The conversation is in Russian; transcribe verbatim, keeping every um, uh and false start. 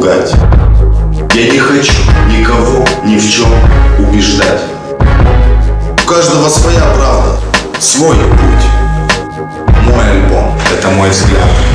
пугать. Я не хочу никого ни в чем убеждать. У каждого своя правда, свой путь. Мой альбом — это мой взгляд.